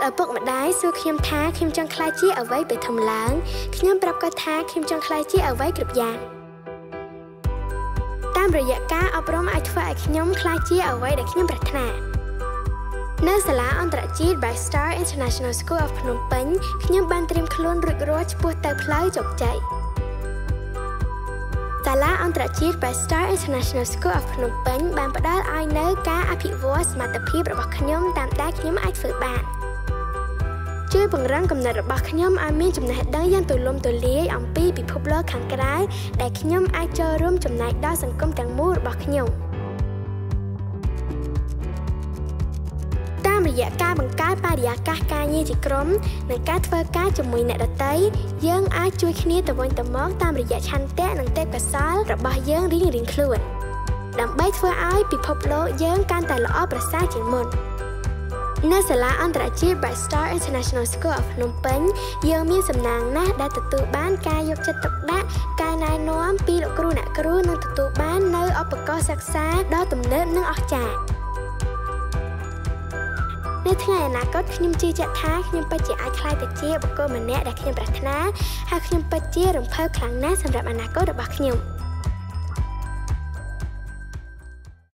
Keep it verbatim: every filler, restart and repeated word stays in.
ឪពុកម្ដាយសួរខ្ញុំថាខ្ញុំចង់ក្លាយជាអ្វីពេលធំឡើងខ្ញុំប្រាប់គាត់ថាខ្ញុំចង់ក្លាយជាអ្វីគ្រប់យ៉ាងតាមរយៈការអប់រំអាចធ្វើឲ្យខ្ញុំក្លាយជាអ្វីដែលខ្ញុំប្រាថ្នានៅសាលាអន្តរជាតិ Brightstar International School of Phnom Penh ខ្ញុំបានត្រៀមខ្លួនរួចរាល់ឆ្ពោះទៅផ្លូវជោគជ័យសាលាអន្តរជាតិ Brightstar International School of Phnom Penh បានផ្ដល់ឲ្យនូវការអភិវឌ្ឍសមត្ថភាពរបស់ខ្ញុំតាមដែលខ្ញុំអាចធ្វើបានជួយពង្រឹងគំនិតរបស់ខ្ញុំឲ្យមានចំណេះដឹងយ៉ាងទូលំទូលាយអំពីពិភពលោកខាងក្រៅដែលខ្ញុំអាចចូលរួមចំណែកដល់សង្គមទាំងមូលរបស់ខ្ញុំតាមរយៈការបង្កើតបរិយាកាសការងារជាក្រុមនិងការធ្វើការជាមួយអ្នកដទៃយើងអាចជួយគ្នាទៅវិញទៅមកតាមរយៈឆន្ទៈនិងទេពកោសល្យរបស់យើងរៀងៗខ្លួនដើម្បីធ្វើឲ្យពិភពលោកយើងកាន់តែល្អប្រសើរជាងមុននៅសាលាអន្តរជាតិ Brightstar International School of Phnom Penh យើងមានសំណាងណាស់ដែលទទួលបានការយកចិត្តទុកដាក់ការណែនាំពីលោកគ្រូអ្នកគ្រូនិងទទួលបាននូវឧបករណ៍សិក្សាដ៏ទំនើបនិងអស្ចារ្យនៅថ្ងៃអនាគតខ្ញុំជឿជាក់ថាខ្ញុំពិតជាអាចក្លាយទៅជាបុគ្គលម្នាក់ដែលខ្ញុំប្រាថ្នាហើយខ្ញុំពិតជារំភើបខ្លាំងណាស់សម្រាប់អនាគតរបស់ខ្ញុំ